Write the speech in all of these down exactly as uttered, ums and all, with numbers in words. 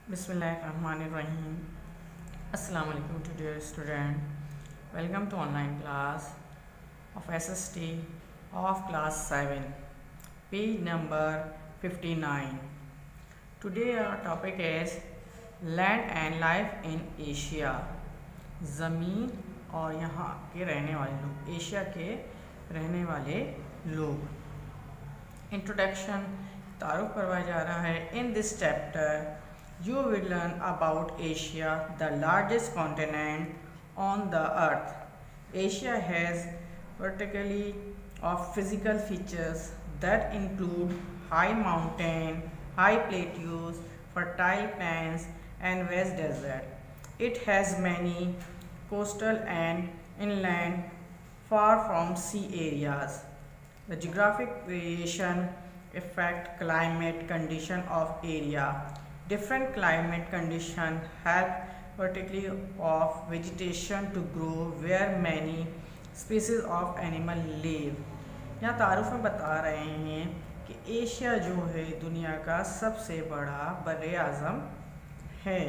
Bismillahirrahmanirrahim. Assalamu alaikum to dear student. Welcome to online class of S S T of class seven, page number fifty-nine. Today our topic is land and life in Asia. ज़मीन और यहाँ के रहने वाले लोग, Asia के रहने वाले लोग. इंट्रोडक्शन तारुफ करवाया जा रहा है. In this chapter you will learn about Asia, the largest continent on the earth. Asia has vertically of physical features that include high mountain, high plateaus, fertile plains and vast desert. It has many coastal and inland far from sea areas. The geographic variation affect climate condition of area. Different climate conditions help vertically of vegetation to grow where many species of animal live. यहाँ तारुफ में बता रहे हैं कि Asia जो है दुनिया का सबसे बड़ा बर्रे आज़म है.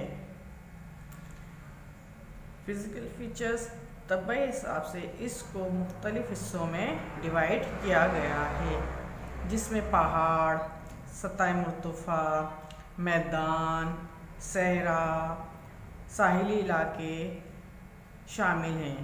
फिजिकल फीचर्स तब हिसाब से इसको मुख्तलिफ हिस्सों में डिवाइड किया गया है, जिसमें पहाड़, सतह मुर्तफ़ा, मैदान, सहरा, साहिली इलाके शामिल हैं.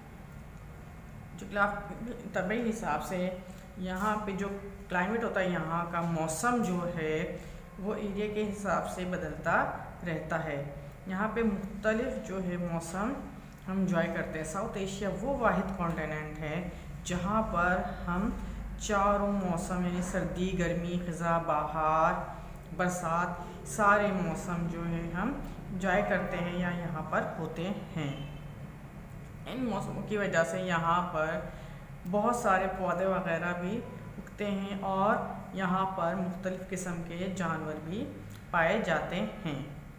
जो तबी हिसाब से यहाँ पे जो क्लाइमेट होता है, यहाँ का मौसम जो है वो एरिया के हिसाब से बदलता रहता है. यहाँ पे मुख्तलिफ जो है मौसम हम इंजॉय करते हैं. साउथ एशिया वो वाहिद कॉन्टिनेंट है जहाँ पर हम चारों मौसम यानी सर्दी, गर्मी, ख़ज़ा, बहार, बरसात, सारे मौसम जो है हम इंजॉय करते हैं या यहाँ पर होते हैं. इन मौसमों की वजह से यहाँ पर बहुत सारे पौधे वगैरह भी उगते हैं और यहाँ पर मुख्तलिफ़ किस्म के जानवर भी पाए जाते हैं.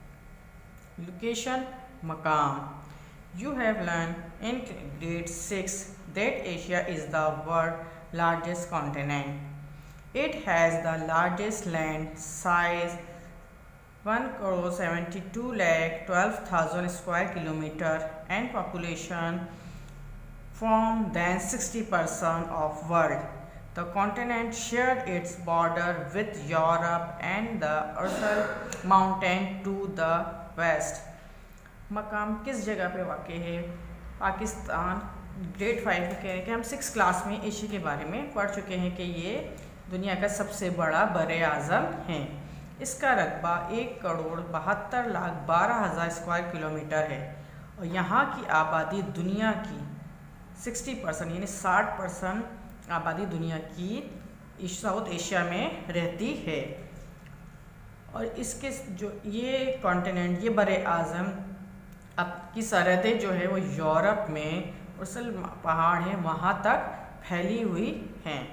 लोकेशन, मकाम. You have learn in grade six that Asia is the world largest continent. It has the largest land size one crore seventy-two lakh twelve thousand square kilometer and population from than sixty percent of world. The continent shared its border with Europe and the Ural Mountain to the west. मकाम किस जगह पे वाक़ है? Pakistan. Grade five में कह रहे हैं कि हम सिक्स क्लास में एशिया के बारे में पढ़ चुके हैं कि ये दुनिया का सबसे बड़ा बर्रे आज़म है. इसका रकबा एक करोड़ बहत्तर लाख बारह हज़ार स्क्वायर किलोमीटर है और यहाँ की आबादी दुनिया की साठ परसेंट यानी साठ परसेंट आबादी दुनिया की साउथ एशिया में रहती है. और इसके जो ये कॉन्टिनेंट, ये बर्रे आज़म, अब की सरहदें जो है वो यूरोप में उसल पहाड़ है वहाँ तक फैली हुई हैं.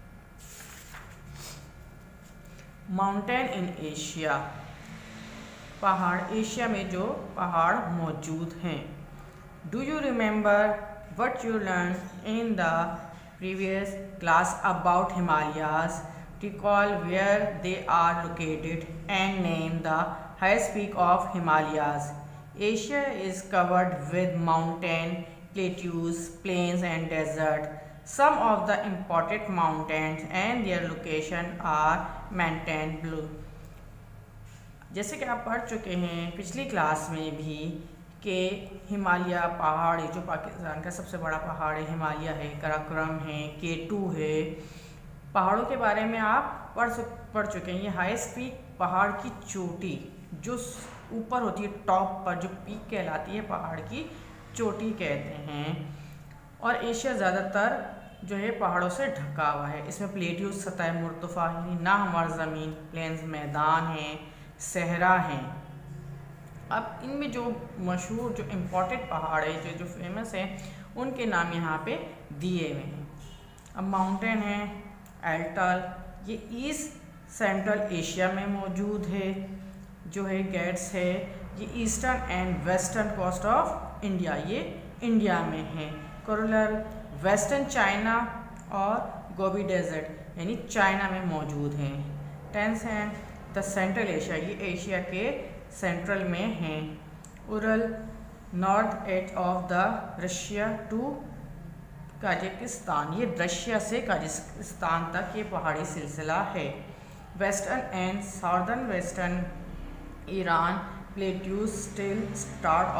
Mountain in Asia. पहाड़ एशिया में जो पहाड़ मौजूद हैं. Do you remember what you learn in the previous class about Himalayas? Recall where they are located and name the highest peak of Himalayas. Asia is covered with mountain, plateaus, plains and desert. Some of the important mountains and their location are maintained below. जैसे कि आप पढ़ चुके हैं पिछली class में भी कि हिमालय पहाड़, जो पाकिस्तान का सबसे बड़ा पहाड़ है, हिमालय है, कराकोरम है, के टू है, पहाड़ों के बारे में आप पढ़ पढ़ चुके हैं. ये हाईएस्ट पीक, पहाड़ की चोटी जो ऊपर होती है, टॉप पर जो पीक कहलाती है, पहाड़ की चोटी कहते हैं. और एशिया ज़्यादातर जो है पहाड़ों से ढका हुआ है. इसमें प्लेट्यूज, सतह मुर्तफ़ा है, ना हमारी ज़मीन, प्लेन्स, मैदान हैं, सहरा हैं. अब इनमें जो मशहूर, जो इम्पोर्टेंट पहाड़ है, जो जो फेमस हैं, उनके नाम यहाँ पे दिए हुए हैं. अब माउंटेन है एल्टल, ये ईस्ट सेंट्रल एशिया में मौजूद है. जो है गेट्स है, ये eastern and western coast of India, ये इंडिया में है. कोरलर वेस्टर्न चाइना और गोबी डेजर्ट यानी चाइना में मौजूद हैं. टेंस एंड द सेंट्रल एशिया, ये एशिया के सेंट्रल में हैं। Ural north edge of the Russia to Kazakhstan, ये रशिया से काजाकिस्तान तक ये पहाड़ी सिलसिला है। Western and southern western Iran plateaus still start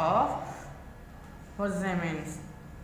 of होर्जेमेंस,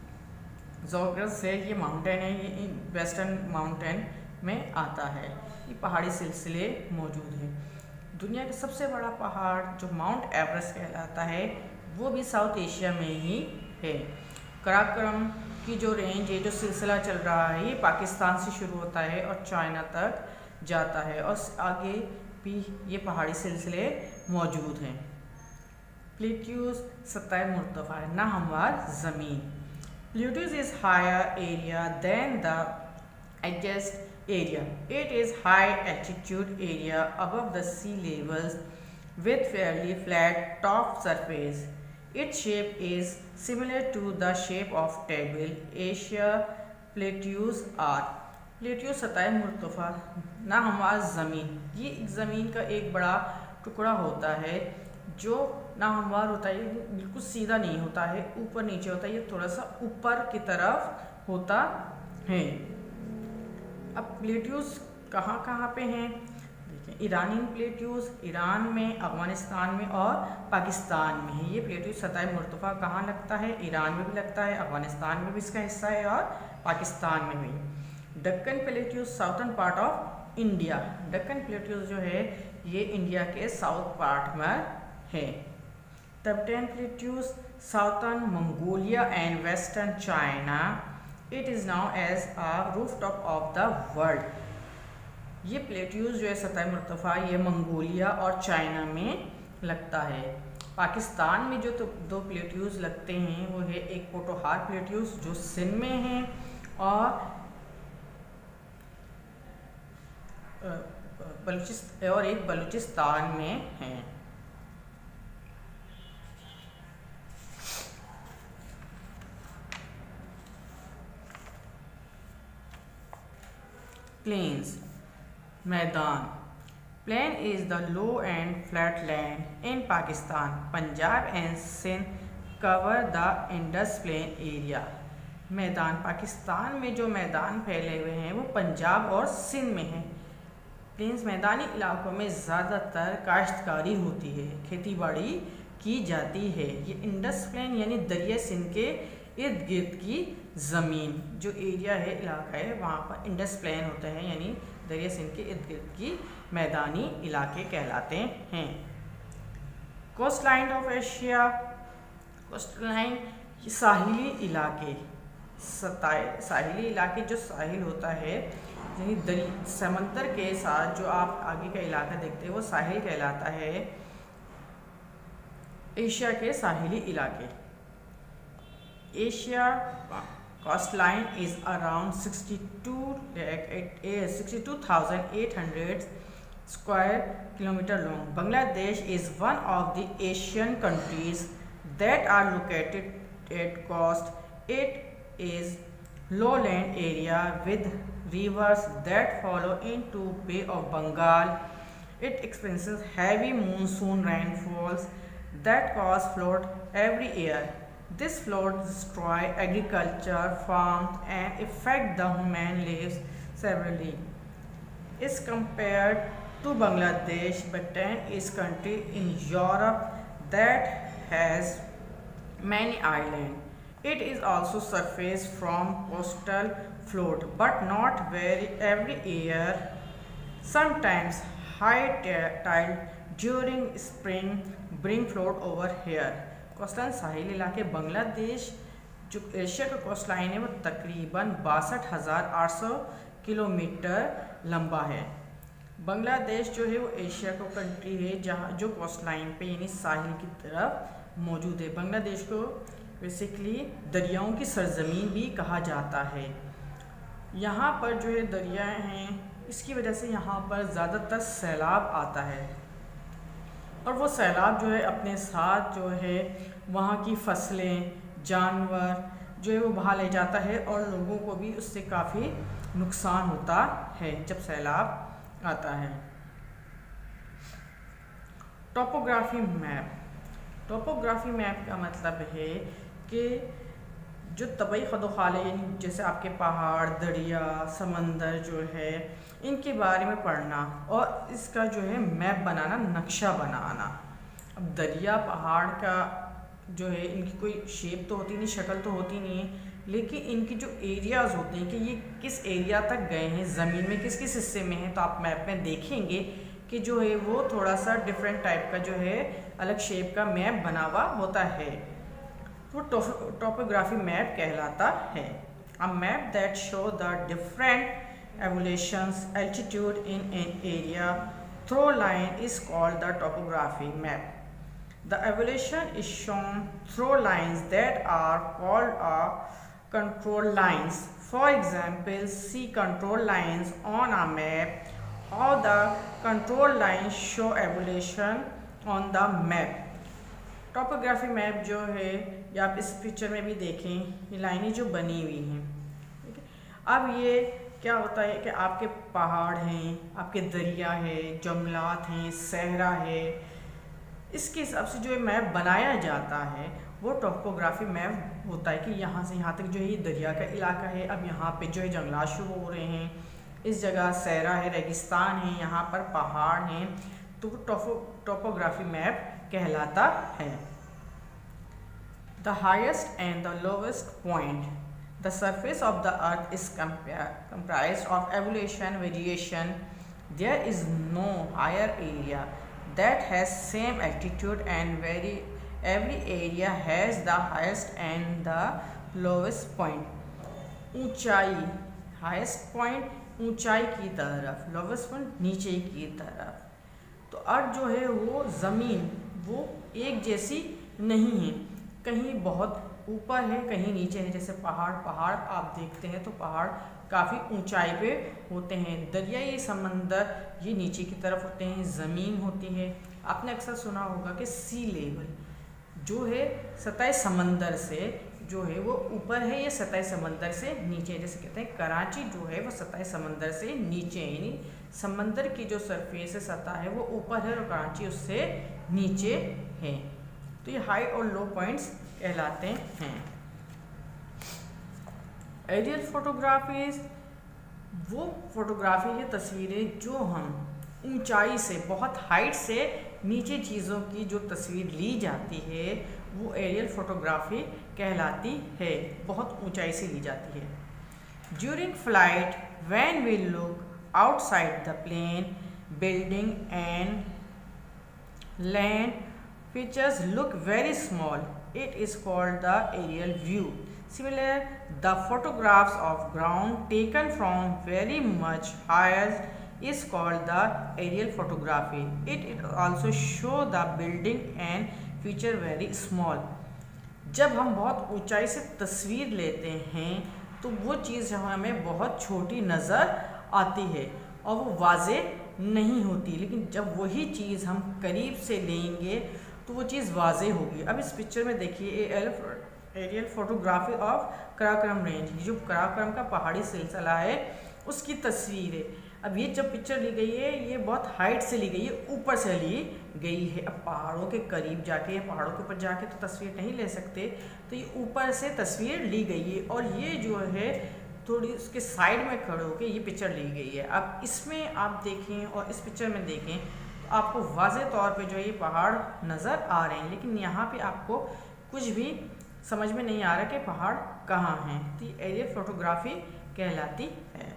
जोग्रस से ये माउंटेन है, ये वेस्टर्न माउंटेन में आता है। ये पहाड़ी सिलसिले मौजूद हैं। दुनिया का सबसे बड़ा पहाड़ जो माउंट एवरेस्ट कहलाता है वो भी साउथ एशिया में ही है। कराकोरम की जो रेंज है, जो सिलसिला चल रहा है, ये पाकिस्तान से शुरू होता है और चाइना तक जाता है और आगे भी ये पहाड़ी सिलसिले मौजूद हैं। प्लेट्यूज सतह मुर्तफा है, ना हमवार ज़मीन। Plateaus is higher area than the adjacent area. It is high altitude area above the sea levels with fairly flat top surface. Its shape is similar to the shape of table. Asia plateaus are plateau सतह मुर्तफा ना हमवार ज़मीन, ये ज़मीन का एक बड़ा टुकड़ा होता है जो ना हमवार होता है, बिल्कुल सीधा नहीं होता है, ऊपर नीचे होता है, ये थोड़ा सा ऊपर की तरफ होता है। अब प्लेट्यूज कहाँ कहाँ पे हैं देखिए, ईरानी प्लेट्यूज ईरान में, अफगानिस्तान में और पाकिस्तान में है। ये प्लेट्यूज सतह मुर्तफा कहाँ लगता है? ईरान में भी लगता है, अफगानिस्तान में भी इसका हिस्सा है और पाकिस्तान में भी। Deccan plateaus southern part of India, Deccan plateaus जो है ये इंडिया के साउथ पार्ट में है। Tibetan plateaus southern Mongolia and western China. It is known as a rooftop of the world. ये प्लेट्यूज जो है सतह मुर्तफा ये मंगोलिया और चाइना में लगता है। पाकिस्तान में जो तो दो प्लेट्यूज लगते हैं वो है एक पोटोहार प्लेट्यूज जो सिंध में है और बलूचिस्तान और एक बलूचिस्तान में है। प्लेन्स मैदान, plain is the low and flat land in Pakistan, Punjab and Sindh cover the Indus plain area. मैदान, पाकिस्तान में जो मैदान फैले हुए हैं वो पंजाब और सिंध में हैं। प्लेन्स मैदानी इलाकों में ज़्यादातर काश्तकारी होती है, खेती बाड़ी की जाती है। ये इंडस प्लेन यानी दरिया सिंध के इर्द गिर्द की ज़मीन जो एरिया है, इलाका है, वहाँ पर इंडस प्लेन होता है यानी दरिया सिंध के इर्द गिर्द की मैदानी इलाके कहलाते हैं। Coast line of Asia, coast line साहिली इलाके, सताए साहिली इलाके जो साहिल होता है यानी दरी समंदर के साथ जो आप आगे का इलाका देखते हैं वो साहिल कहलाता है। एशिया के साहिली इलाके, Asia coastline is around sixty-two thousand eight hundred square kilometer long. Bangladesh is one of the Asian countries that are located at coast. It is lowland area with rivers that flow into Bay of Bengal. It experiences heavy monsoon rainfalls that cause flood every year. This flood destroy agriculture, farms and affect the human lives severely. Is compared to Bangladesh, Bhutan is country in Europe that has many islands. It is also suffers from coastal flood, but not very every year. Sometimes high tide during spring bring flood over here. Coastline साहिल इलाके, बांग्लादेश जो Asia का coast line है वो तकरीबन बासठ हज़ार आठ सौ किलोमीटर लंबा है। बांग्लादेश जो है वो एशिया का कंट्री है जहाँ जो कोस्ट लाइन पे यानी साहिल की तरफ मौजूद है। बांग्लादेश को बेसिकली दरियाओं की सरजमीन भी कहा जाता है। यहाँ पर जो है दरिया हैं, इसकी वजह से यहाँ पर ज़्यादातर सैलाब आता है और वो सैलाब जो है अपने साथ जो है वहाँ की फसलें, जानवर जो है वो बहा ले जाता है और लोगों को भी उससे काफ़ी नुकसान होता है जब सैलाब आता है। Topography map. टोपोग्राफी मैप का मतलब है कि जो तबई खदोखाल है, यानी जैसे आपके पहाड़, दरिया, समंदर जो है, इनके बारे में पढ़ना और इसका जो है मैप बनाना, नक्शा बनाना। अब दरिया, पहाड़ का जो है इनकी कोई शेप तो होती नहीं, शक्ल तो होती नहीं है, लेकिन इनकी जो एरियाज़ होते हैं कि ये किस एरिया तक गए हैं, ज़मीन में किस किस हिस्से में हैं, तो आप मैप में देखेंगे कि जो है वो थोड़ा सा डिफरेंट टाइप का जो है अलग शेप का मैप बना हुआ होता है, वो टोपोग्राफी मैप कहलाता है। A map that show the different evolutions altitude in an area through line is called the topography map. The evolution is shown through lines that are called a control lines. For example, see control lines on a map. How the control lines show evolution on the map. Topography map जो है, या आप इस picture में भी देखें, ये लाइनें जो बनी हुई हैं, ठीक है। अब ये क्या होता है कि आपके पहाड़ हैं, आपके दरिया है, जंगलात हैं, सहरा है, इसके हिसाब से जो मैप बनाया जाता है वो टोपोग्राफी मैप होता है कि यहाँ से यहाँ तक जो है ये दरिया का इलाका है, अब यहाँ पे जो है जंगलात शुरू हो रहे हैं, इस जगह सहरा है, रेगिस्तान है, यहाँ पर पहाड़ हैं, तो टोपो टोपोग्राफी मैप कहलाता है। The highest and the lowest point, the surface of the earth is comprised of evolution variation. There is no higher area that has same altitude and very every area has the highest and the lowest point। ऊंचाई, highest point ऊंचाई की तरफ, lowest point नीचे की तरफ। तो अर्थ जो है वो ज़मीन वो एक जैसी नहीं है, कहीं बहुत ऊपर है, कहीं नीचे है। जैसे पहाड़ पहाड़ आप देखते हैं तो पहाड़ काफ़ी ऊंचाई पे होते हैं, दरियाई समंदर ये नीचे की तरफ होते हैं, ज़मीन होती है। आपने अक्सर सुना होगा कि सी लेवल जो है सतह समंदर से जो है वो ऊपर है, या सतह समंदर से नीचे है। जैसे कहते हैं कराची जो है वो सतह समंदर से नीचे है, यानी समंदर की जो सरफेस है, सतह है, वो ऊपर है और कराची उससे नीचे है। तो ये हाई और लो पॉइंट्स कहलाते हैं। एरियल फोटोग्राफीज वो फोटोग्राफी की तस्वीरें जो हम ऊंचाई से, बहुत हाइट से नीचे चीज़ों की जो तस्वीर ली जाती है वो एरियल फोटोग्राफी कहलाती है, बहुत ऊंचाई से ली जाती है। During flight when we look outside the plane, building and land features look very small, it is called the aerial view. Similar, the photographs of ground taken from very much higher is called the aerial photography. It, it also show the building and feature very small. जब हम बहुत ऊंचाई से तस्वीर लेते हैं तो वो चीज़ हमें बहुत छोटी नज़र आती है और वो वाज़े नहीं होती, लेकिन जब वही चीज़ हम करीब से लेंगे तो वो चीज़ वाज़े होगी। अब इस पिक्चर में देखिए aerial photography of Karakoram range, जो कराकोरम का पहाड़ी सिलसिला है उसकी तस्वीर है। अब ये जब पिक्चर ली गई है ये बहुत हाइट से ली गई है, ऊपर से ली गई है। अब पहाड़ों के करीब जाके या पहाड़ों के ऊपर जाके तो तस्वीर नहीं ले सकते, तो ये ऊपर से तस्वीर ली गई है और ये जो है थोड़ी उसके साइड में खड़े होकर ये पिक्चर ली गई है। अब इसमें आप देखें और इस पिक्चर में देखें तो आपको वाज़े तौर पे जो है ये पहाड़ नज़र आ रहे हैं, लेकिन यहाँ पे आपको कुछ भी समझ में नहीं आ रहा कि पहाड़ कहाँ हैं। तो ये एरियल फोटोग्राफी कहलाती है।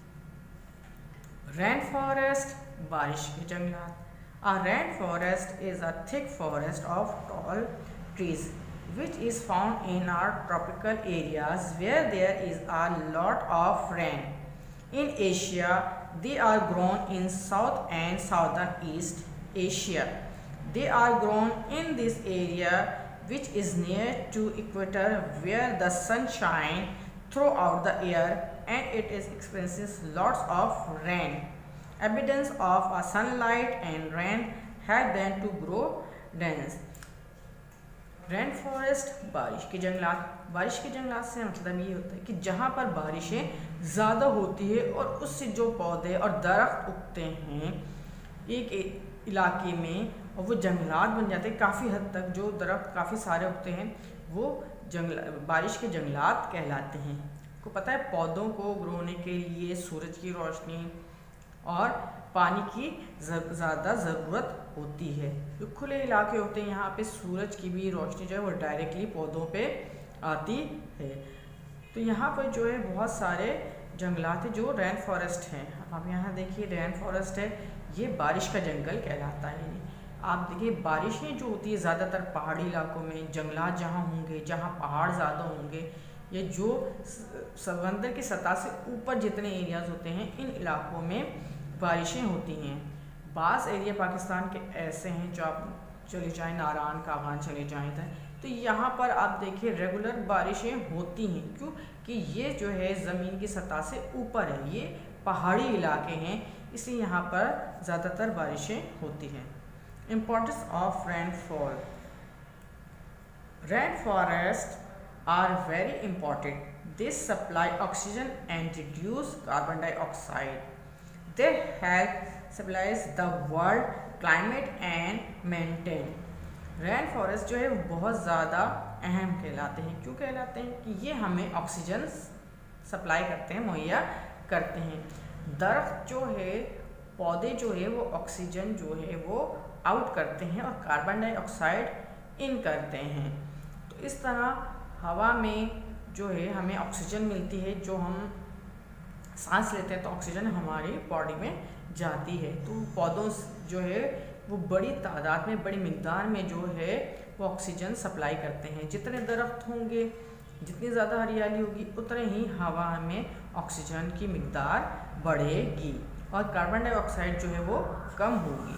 रेन फॉरेस्ट, बारिश के जंगलात। A rainforest is a thick forest of tall trees which is found in our tropical areas where there is a lot of rain. In Asia, they are grown in South and Southern East Asia. They are grown in this area which is near to equator where the sun shines throughout the year and it is experiences lots of rain. Evidence of a sunlight and rain help them to grow dense. Rain forest, बारिश के जंगलात। बारिश के जंगलात से मतलब ये होता है कि जहाँ पर बारिशें ज़्यादा होती है और उससे जो पौधे और दरख्त उगते हैं एक इलाके में, और वो जंगलात बन जाते हैं। काफ़ी हद तक जो दरख्त काफ़ी सारे उगते हैं वो जंगल बारिश के जंगलात कहलाते हैं। आपको पता है पौधों को ग्रो होने के लिए सूरज की रोशनी और पानी की ज़्यादा ज़रूरत होती है। जो खुले इलाके होते हैं यहाँ पे सूरज की भी रोशनी जो है वो डायरेक्टली पौधों पे आती है। तो यहाँ पर जो है बहुत सारे जंगलात हैं जो रेन फॉरेस्ट हैं। अब आप यहाँ देखिए रेन फॉरेस्ट है, ये बारिश का जंगल कहलाता है। आप देखिए बारिशें जो होती है ज़्यादातर पहाड़ी इलाकों में, जंगलात जहाँ होंगे, जहाँ पहाड़ ज़्यादा होंगे, ये जो समंदर की सतह से ऊपर जितने एरियाज़ होते हैं इन इलाकों में बारिशें होती हैं। बाज़ एरिया पाकिस्तान के ऐसे हैं जो आप चले जाएँ नारायण कागान चले जाएँ तो यहाँ पर आप देखिए रेगुलर बारिशें होती हैं। क्यों कि ये जो है ज़मीन की सतह से ऊपर है, ये पहाड़ी इलाके हैं, इसलिए यहाँ पर ज़्यादातर बारिशें होती हैं। Importance of rainfall. Rain forest are very important. They supply oxygen and reduce carbon dioxide. They help stabilise the world climate and maintain. Rain forest जो है वो बहुत ज़्यादा अहम कहलाते हैं। क्यों कहलाते हैं कि ये हमें ऑक्सीजन सप्लाई करते हैं, मुहैया करते हैं। दरख्त जो है, पौधे जो है वो ऑक्सीजन जो है वो आउट करते हैं और कार्बन डाइऑक्साइड इन करते हैं। तो इस तरह हवा में जो है हमें ऑक्सीजन मिलती है, जो हम सांस लेते हैं तो ऑक्सीजन हमारी बॉडी में जाती है। तो पौधों जो है वो बड़ी तादाद में, बड़ी मिकदार में जो है वो ऑक्सीजन सप्लाई करते हैं। जितने दरख्त होंगे, जितनी ज़्यादा हरियाली होगी, उतने ही हवा में ऑक्सीजन की मिकदार बढ़ेगी और कार्बन डाइऑक्साइड जो है वो कम होगी।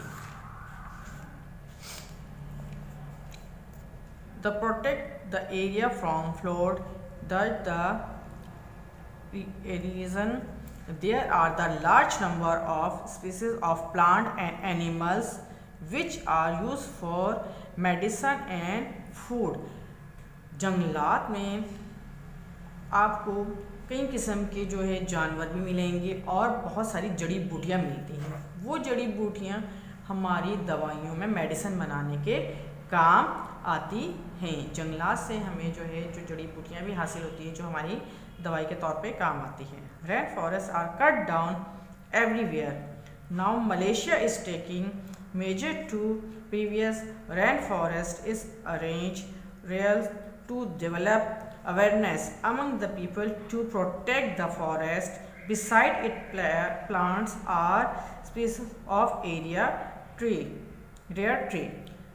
The protect the area from flood, that the region there are the large number of species of plant and animals which are used for medicine and food. जंगलात में आपको कई किस्म के जो है जानवर भी मिलेंगे और बहुत सारी जड़ी बूटियाँ मिलती हैं। वो जड़ी बूटियाँ हमारी दवाइयों में मेडिसिन बनाने के काम आती हैं। जंगलात से हमें जो है जो जड़ी बूटियाँ भी हासिल होती हैं जो हमारी दवाई के तौर पे काम आती है। Rain forest are cut down everywhere. Now Malaysia is taking major to previous rain forest is arrange real to develop awareness among the people to protect the forest. Beside it plants are species of area tree rare tree.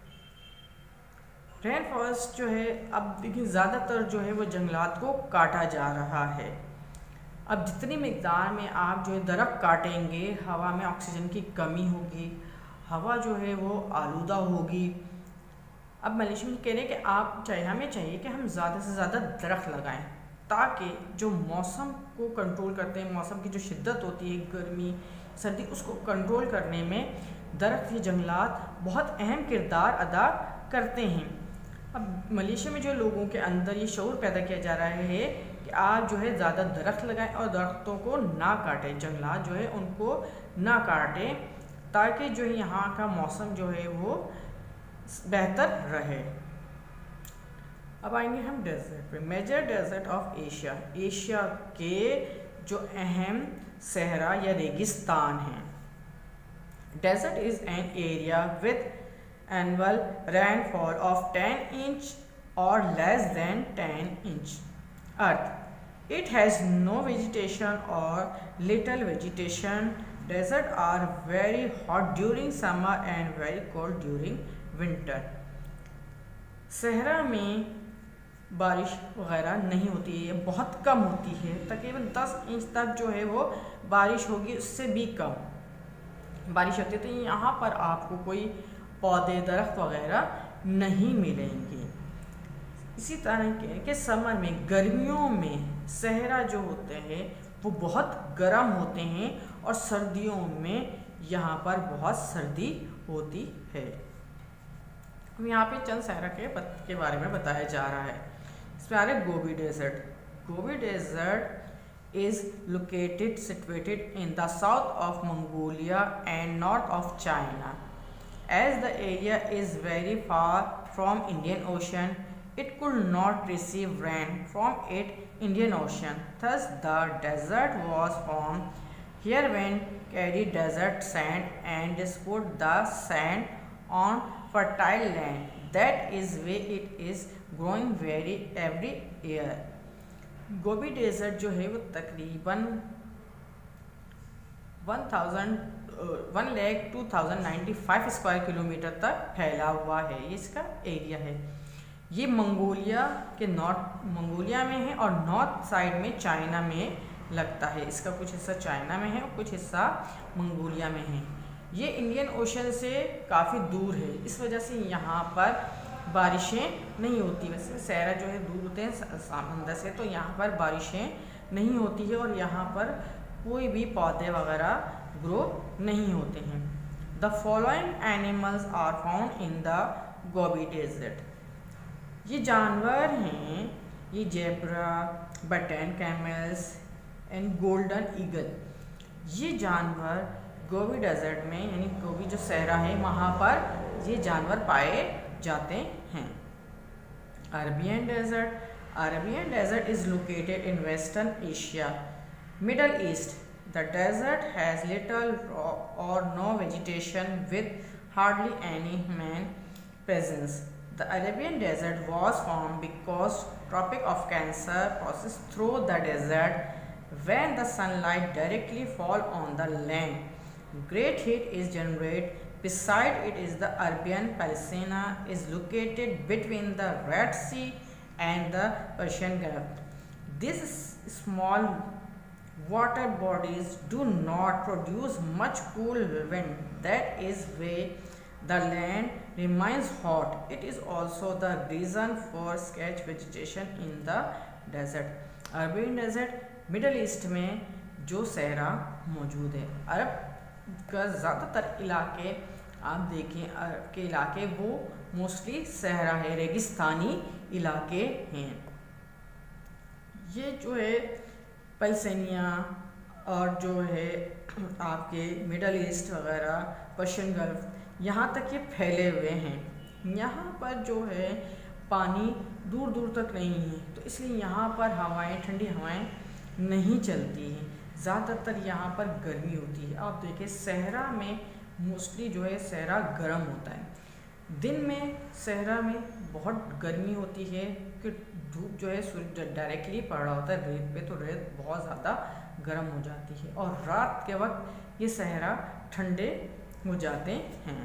Rain forest जो है अब देखिए ज़्यादातर जो है वो जंगलात को काटा जा रहा है। अब जितनी मिकदार में आप जो है दरख्त काटेंगे, हवा में ऑक्सीजन की कमी होगी, हवा जो है वो आलूदा होगी। अब मलेशिया में कह रहे हैं कि आप चाहिए हमें चाहिए कि हम ज़्यादा से ज़्यादा दरख्त लगाएं ताकि जो मौसम को कंट्रोल करते हैं, मौसम की जो शिद्दत होती है, गर्मी सर्दी, उसको कंट्रोल करने में दरख्त या जंगलात बहुत अहम किरदार अदा करते हैं। अब मलेशिया में जो लोगों के अंदर ये शऊर पैदा किया जा रहा है कि आप जो है ज़्यादा दरख्त लगाएं और दरख्तों को ना काटें, जंगलात जो है उनको ना काटें ताकि जो है यहाँ का मौसम जो है वो बेहतर रहे। अब आएंगे हम डेजर्ट पे। Major desert of Asia. Asia के जो अहम सहरा या रेगिस्तान हैं। Desert is an area with annual rainfall of ten inch or less than ten inch. Earth. It has no vegetation or little vegetation. Deserts are very hot during summer and very cold during winter. सहरा में बारिश वगैरह नहीं होती है, बहुत कम होती है, तकरीबन दस इंच तक जो है वो बारिश होगी, उससे भी कम बारिश होती है। तो यहाँ पर आपको कोई पौधे दरख्त वगैरह नहीं मिलेंगे। इसी तरह के, के समर में, गर्मियों में सहरा जो होते हैं वो बहुत गर्म होते हैं और सर्दियों में यहाँ पर बहुत सर्दी होती है। अब यहाँ पे चंद सहरा के, के बारे में बताया जा रहा है। इसमें आ रहा है Gobi desert. Gobi desert is located situated in the south of Mongolia and north of China As the area is very far from Indian Ocean, it could not receive rain from it Indian Ocean. Thus, the desert was formed. Here, wind carried desert sand and dispute the sand on fertile land. That is why it is growing very every year. Gobi desert जो है वो तकरीबन one thousand one lakh two thousand ninety five square kilometre तक फैला हुआ है, ये इसका एरिया है। ये मंगोलिया के नॉर्थ मंगोलिया में है और नॉर्थ साइड में चाइना में लगता है। इसका कुछ हिस्सा चाइना में है और कुछ हिस्सा मंगोलिया में है। ये इंडियन ओशन से काफ़ी दूर है, इस वजह से यहाँ पर बारिशें नहीं होती। वैसे सहरा जो है दूर होते हैं समंदर से, तो यहाँ पर बारिशें नहीं होती है और यहाँ पर कोई भी पौधे वगैरह ग्रो नहीं होते हैं। The following animals are found in the Gobi desert. ये जानवर हैं, ये zebra, Bactrian camels and golden eagle. ये जानवर गोबी डेजर्ट में यानी गोबी जो सहरा है वहाँ पर ये जानवर पाए जाते हैं। Arabian desert. Arabian desert is located in western Asia, Middle East. The desert has little or no vegetation with hardly any human presence. The Arabian desert was formed because Tropic of Cancer passes through the desert when the sunlight directly fall on the land. Great heat is generated. Beside it is the Arabian Peninsula is located between the Red Sea and the Persian Gulf. These small water bodies do not produce much cool wind. That is why the land remains hot. It is also the reason for scarce vegetation in the desert. Arabian desert Middle East में जो सहरा मौजूद है। अरब का ज़्यादातर इलाके आप देखें, अरब के इलाके वो मोस्टली सहरा है, रेगिस्तानी इलाके हैं। ये जो है पैलेस्टीनिया और जो है आपके मिडल ईस्ट वगैरह, पर्शियन गल्फ, यहाँ तक ये फैले हुए हैं। यहाँ पर जो है पानी दूर दूर तक नहीं है, तो इसलिए यहाँ पर हवाएं, ठंडी हवाएं नहीं चलती हैं। ज़्यादातर यहाँ पर गर्मी होती है। आप देखिए सहरा में मोस्टली जो है सहरा गर्म होता है। दिन में सहरा में बहुत गर्मी होती है कि धूप जो है सूर्य डायरेक्टली पड़ रहा होता है रेत पे, तो रेत बहुत ज़्यादा गर्म हो जाती है और रात के वक्त ये सहरा ठंडे हो जाते हैं।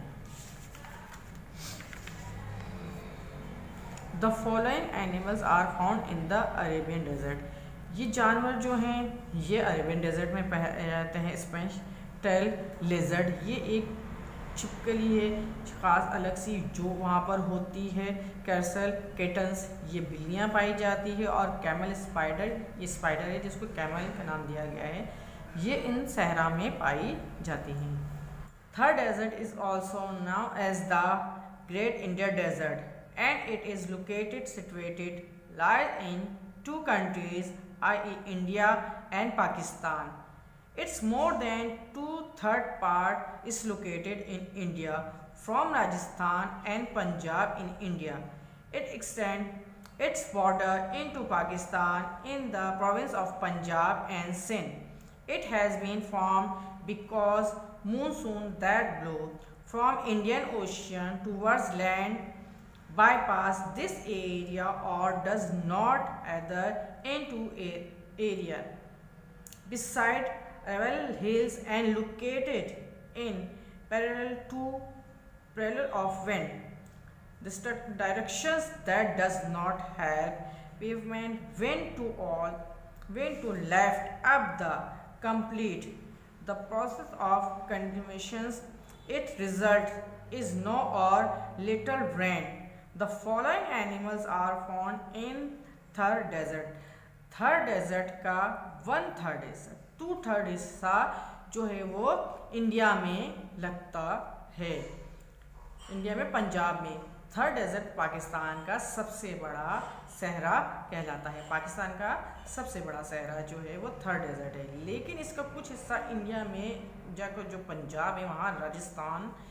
The following animals are found in the Arabian desert. ये जानवर जो हैं ये अरेबियन डेजर्ट में पाए जाते हैं। स्पेनिश टेल लेजर्ड, ये एक छिपकली है ख़ास अलग सी जो वहाँ पर होती है। कैसल केटन्स, ये बिल्लियाँ पाई जाती है। और कैमल स्पाइडर, ये स्पाइडर है जिसको कैमल का नाम दिया गया है, ये इन सहरा में पाई जाती हैं। Third desert is also now as the great India desert and it is located situated lies in two countries that is India and Pakistan. Its more than two-third part is located in India, from Rajasthan and Punjab in India. It extends its border into Pakistan in the province of Punjab and Sindh. It has been formed because monsoon that blow from Indian Ocean towards land bypass this area or does not enter into a area. Beside parallel hills and located in parallel to parallel of wind, the directions that does not have pavement, wind to all, wind to left up the complete the process of continuations. Its result is no or little rain. The following animals are found in third desert. Third desert का one third हिस्सा, two third हिस्सा जो है वो India में लगता है, India में पंजाब में। थर्ड डेजर्ट पाकिस्तान का सबसे बड़ा सहरा कहलाता है। पाकिस्तान का सबसे बड़ा सहरा जो है वो थर्ड डेजर्ट है। लेकिन इसका कुछ हिस्सा इंडिया में जाकर जो पंजाब है वहाँ राजस्थान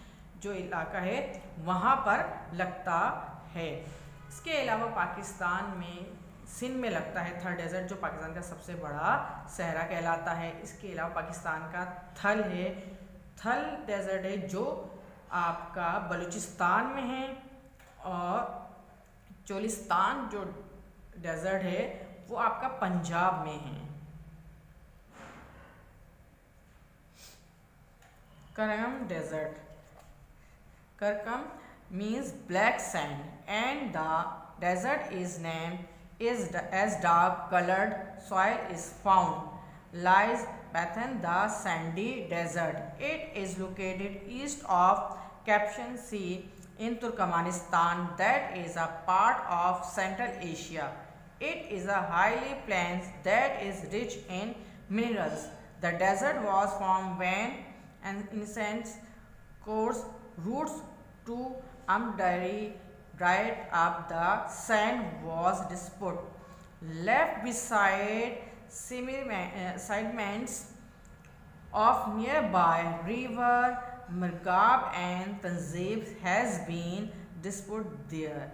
जो इलाका है वहाँ पर लगता है। इसके अलावा पाकिस्तान में सिंध में लगता है थर डेजर्ट, जो पाकिस्तान का सबसे बड़ा सहरा कहलाता है। इसके अलावा पाकिस्तान का थल है, थल डेजर्ट है जो आपका बलूचिस्तान में है, और चोलिस्तान जो डेजर्ट है वो आपका पंजाब में है। Karakum desert, Karakum means black sand, and the desert is named is as dark colored soil is found lies within the sandy desert. It is located east of Caspian Sea in Turkmenistan, that is a part of Central Asia. It is a highly plains that is rich in minerals. The desert was formed when an ancient course routes to Amdari dried up. The sand was dispersed, left beside sediments of nearby river Margab and Tanzib has been dispersed there.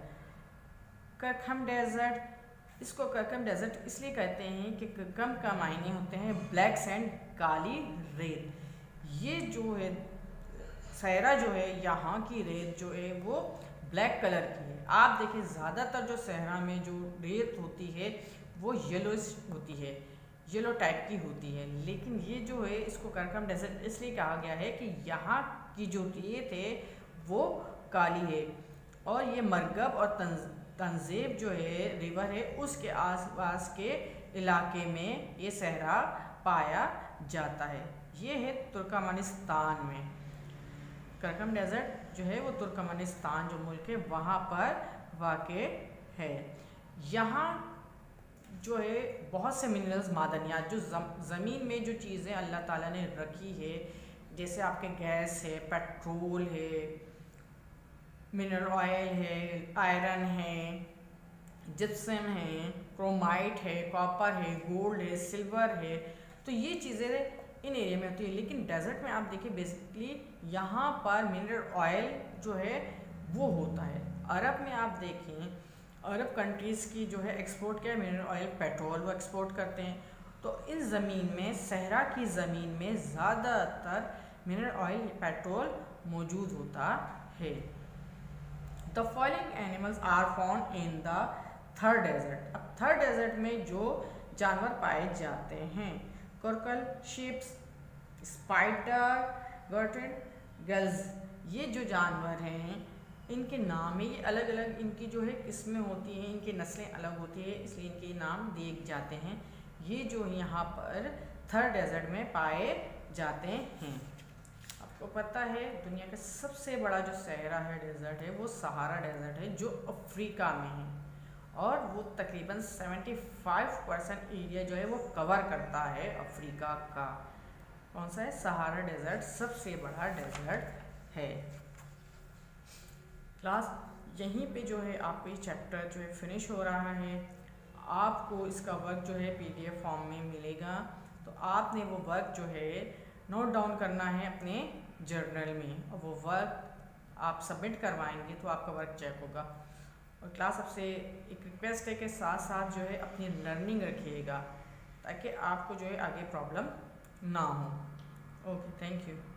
Karakum desert, इसको Karakum desert इसलिए कहते हैं कि करकम का मायने होते हैं black sand, काली रेत। ये जो है सहरा जो है, यहाँ की रेत जो है वो ब्लैक कलर की है। आप देखिए ज़्यादातर जो सहरा में जो रेत होती है वो येलोइश होती है, येलो टाइप की होती है, लेकिन ये जो है इसको करकम डेजर्ट इसलिए कहा गया है कि यहाँ की जो रेत है वो काली है, और ये मरगब और तंजेब जो है रिवर है उसके आसपास के इलाके में ये सहरा पाया जाता है। ये है तुर्कमेनिस्तान में। करकम डेजर्ट जो है वो तुर्कमेनिस्तान जो मुल्क है वहाँ पर वाक़े है। यहाँ जो है बहुत से मिनरल्स, मादनियात, जो ज़मीन में जो चीज़ें अल्लाह ताला ने रखी है, जैसे आपके गैस है, पेट्रोल है, मिनरल ऑयल है, आयरन है, जिप्सम है, क्रोमाइट है, कॉपर है, गोल्ड है, सिल्वर है, तो ये चीज़ें इन एरिया में होती है। लेकिन डेजर्ट में आप देखिए बेसिकली यहाँ पर मिनरल ऑयल जो है वो होता है। अरब में आप देखें, अरब कंट्रीज़ की जो है एक्सपोर्ट क्या है, मिनरल ऑयल, पेट्रोल वो एक्सपोर्ट करते हैं। तो इस ज़मीन में, सहरा की ज़मीन में ज़्यादातर मिनरल ऑयल, पेट्रोल मौजूद होता है। The following animals are found in the Thar desert. अब थर डेजर्ट में जो जानवर पाए जाते हैं, कोरकल, शिप्स, स्पाइडर, गर्टेड, गल्स, ये जो जानवर हैं इनके नाम है, ये अलग अलग इनकी जो है किस्में होती हैं, इनकी नस्लें अलग होती है, इसलिए इनके नाम दिए जाते हैं। ये जो यहाँ पर थर डेजर्ट में पाए जाते हैं। आपको पता है दुनिया का सबसे बड़ा जो सहरा है, डेजर्ट है, वो सहारा डेजर्ट है जो अफ्रीका में है, और वो तकरीबन पचहत्तर परसेंट एरिया जो है वो कवर करता है अफ्रीका का। कौन सा है? सहारा डेजर्ट सबसे बड़ा डेजर्ट है। क्लास यहीं पे जो है आपको ये चैप्टर जो है फिनिश हो रहा है। आपको इसका वर्क जो है पीडीएफ फॉर्म में मिलेगा, तो आपने वो वर्क जो है नोट डाउन करना है अपने जर्नल में, और वो वर्क आप सबमिट करवाएंगे तो आपका वर्क चेक होगा। और क्लास आपसे एक रिक्वेस्ट है कि साथ साथ जो है अपनी लर्निंग रखिएगा, ताकि आपको जो है आगे प्रॉब्लम ना हो। Okay, thank you.